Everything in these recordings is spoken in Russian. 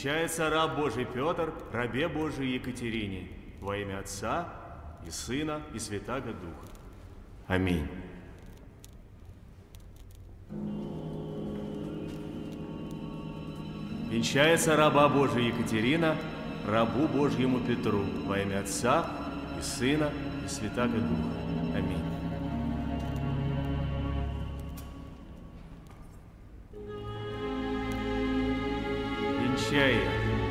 Венчается раб Божий Петр, рабе Божией Екатерине, во имя Отца и Сына и Святаго Духа. Аминь. Венчается раба Божия Екатерина, рабу Божьему Петру, во имя Отца и Сына и Святаго Духа. Аминь. Венчая.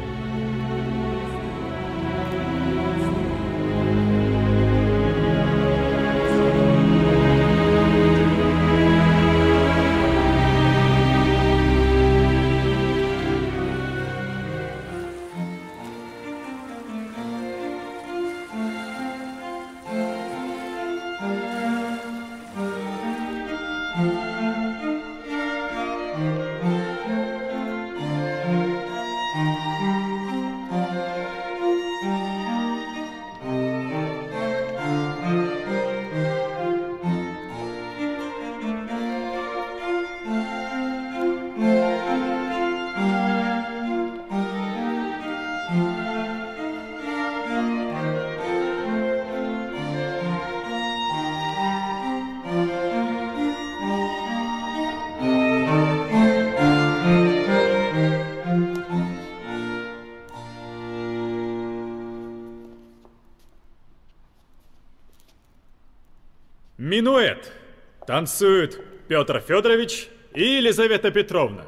Минуэт. Танцуют Петр Федорович и Елизавета Петровна.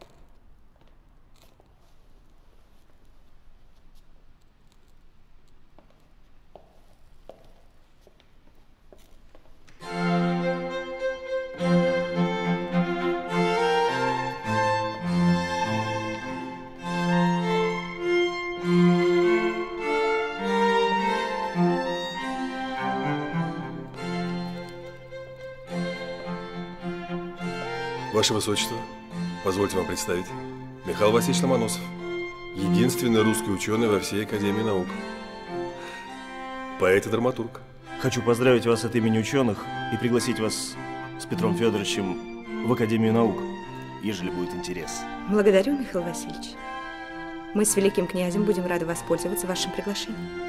Ваше Высочество, позвольте вам представить, Михаил Васильевич Ломоносов, единственный русский ученый во всей Академии наук, поэт и драматург. Хочу поздравить вас от имени ученых и пригласить вас с Петром Федоровичем в Академию наук, ежели будет интерес. Благодарю, Михаил Васильевич. Мы с великим князем будем рады воспользоваться вашим приглашением.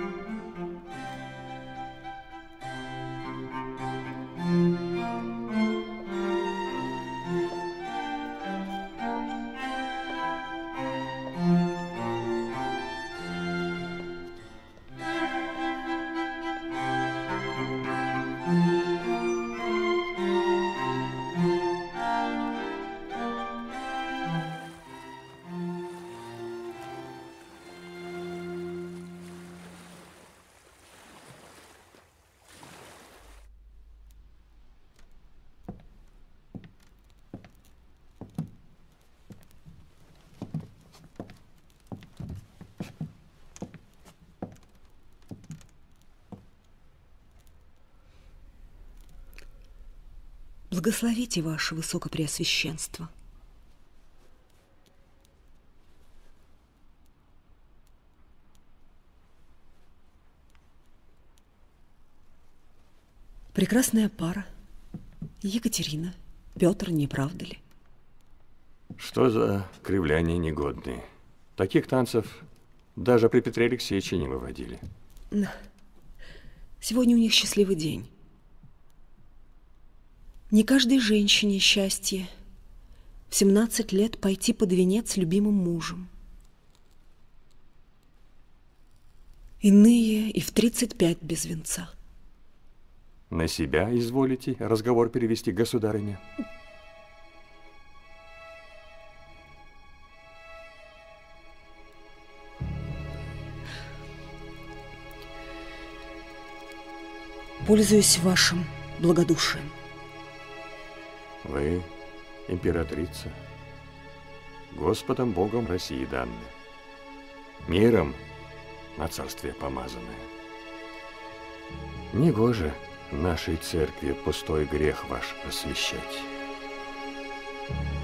Благословите, ваше Высокопреосвященство. Прекрасная пара. Екатерина, Петр, не правда ли? Что за кривляния негодные? Таких танцев даже при Петре Алексеевиче не выводили. Сегодня у них счастливый день. Не каждой женщине счастье в 17 лет пойти под венец с любимым мужем. Иные и в 35 без венца. На себя изволите разговор перевести, государыня? Пользуюсь вашим благодушием. Вы императрица, Господом Богом России данная, миром на царствие помазанное. Негоже нашей церкви пустой грех ваш освящать.